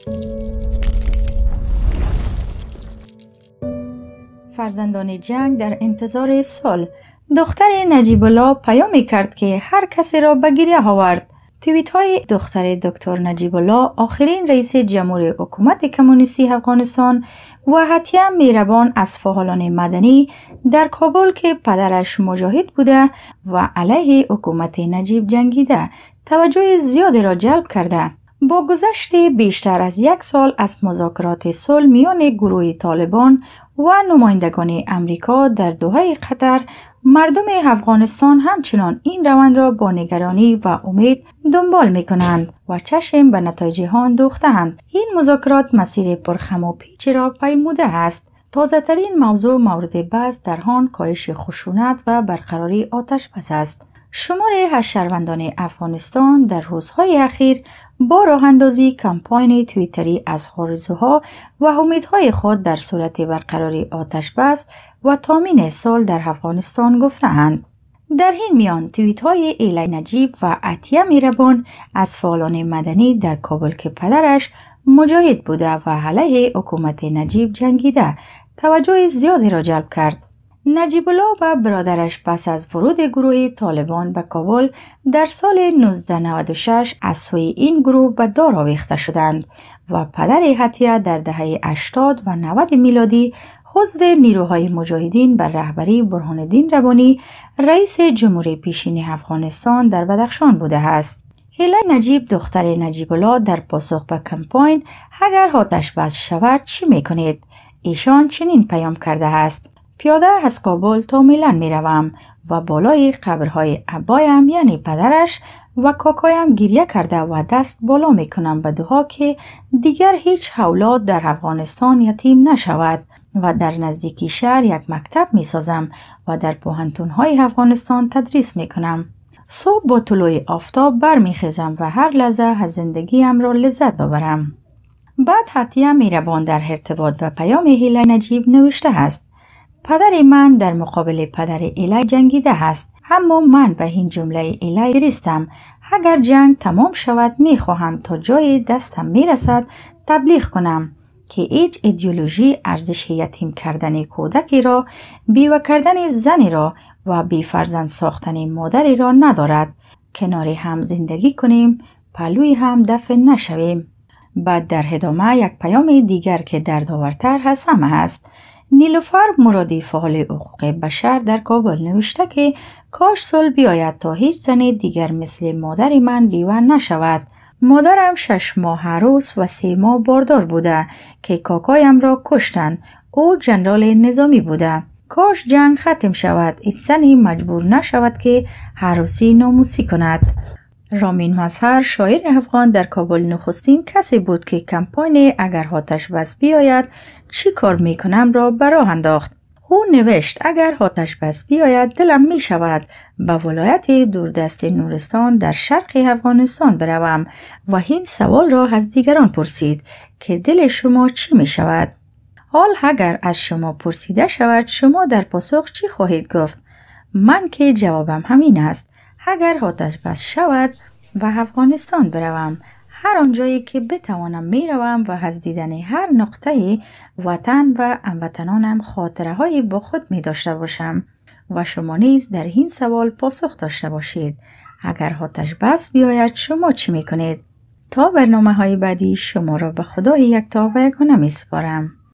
فرزندان جنگ در انتظار صلح. دختر نجیب الله پیامی کرد که هر کسی را به گریه آورد. توییت های دختر دکتر نجیب الله، آخرین رئیس جمهور حکومت کمونیستی افغانستان و حتیه میربان از فعالان مدنی در کابل که پدرش مجاهد بوده و علیه حکومت نجیب جنگیده، توجه زیادی را جلب کرده. با گذشت بیشتر از 1 سال از مذاکرات صلح میان گروه طالبان و نمایندگان امریکا در دوحه قطر، مردم افغانستان همچنان این روند را با نگرانی و امید دنبال می کنند و چشم به نتایج آن دوخته‌اند. این مذاکرات مسیر پرخم و پیچ را پیموده است. تازه ترین موضوع مورد بحث در آن کاهش خشونت و برقراری آتش بس است. شمار از شهروندان افغانستان در روزهای اخیر با راه اندازی کمپاین توییتری از آرزوها و امیدهای خود در صورت برقراری آتش بس و تامین صلح در افغانستان گفته‌اند. در این میان توییت های ایلی نجیب و عطیه میربان از فعالان مدنی در کابل که پدرش مجاهد بوده و علیه حکومت نجیب جنگیده، توجه زیادی را جلب کرد. نجیب الله و برادرش پس از ورود گروه طالبان به کابل در سال 1996 از سوی این گروه به دار آویخته شدند و پدر عطیه در دهه 80 و 90 میلادی عضو نیروهای مجاهدین بر رهبری برهان الدین ربانی رئیس جمهور پیشین افغانستان در بدخشان بوده است. ایلی نجیب دختر نجیب الله در پاسخ به کمپاین اگر آتش بس شود چی میکنید؟ ایشان چنین پیام کرده است: پیاده از کابل تا میلان می روم و بالای قبرهای ابایم یعنی پدرش و کاکایم گریه کرده و دست بالا می کنم به دعا که دیگر هیچ اولاد در افغانستان یتیم نشود و در نزدیکی شهر یک مکتب می سازم و در پوهنتون‌های افغانستان تدریس می کنم. صبح با طلوع آفتاب برمی خیزم و هر لحظه از زندگیم را لذت ببرم. بعد حتیه میربان در ارتباط به پیام ایلی نجیب نوشته است: پدر من در مقابل پدر ایلی جنگیده است، اما من به این جمله ایلی گریستم: اگر جنگ تمام شود می خواهم تا جای دستم می رسد تبلیغ کنم که هیچ ایدئولوژی ارزش یتیم کردن کودکی را، بیوه کردن زنی را و بی فرزند ساختن مادری را ندارد. کنار هم زندگی کنیم، پهلوی هم دفن نشویم. بعد در ادامه یک پیام دیگر که دردآورتر از همه است. نیلوفر مرادی فعال حقوق بشر در کابل نوشته که کاش صلح بیاید تا هیچ زن دیگر مثل مادر من بیوه نشود. مادرم 6 ماه عروس و 3 ماه باردار بوده که کاکایم را کشتند. او جنرال نظامی بوده. کاش جنگ ختم شود، هیچ زنی مجبور نشود که عروسی ناموسی کند. رامین مظهر شاعر افغان در کابل نخستین کسی بود که کمپاین اگر آتش بس بیاید چی کار میکنم را به راه انداخت. او نوشت: اگر آتش بس بیاید دلم می شود به ولایت دوردست نورستان در شرق افغانستان بروم و این سوال را از دیگران پرسید که دل شما چی می شود؟ حال اگر از شما پرسیده شود شما در پاسخ چی خواهید گفت؟ من که جوابم همین است: اگر آتش بس شود و افغانستان بروم، هر آنجایی که بتوانم می روم و از دیدن هر نقطه وطن و هموطنانم خاطره های با خود می داشته باشم و شما نیز در این سوال پاسخ داشته باشید. اگر آتش بس بیاید شما چی می کنید؟ تا برنامه های بعدی شما را به خدای یکتا و یگانه می سپارم.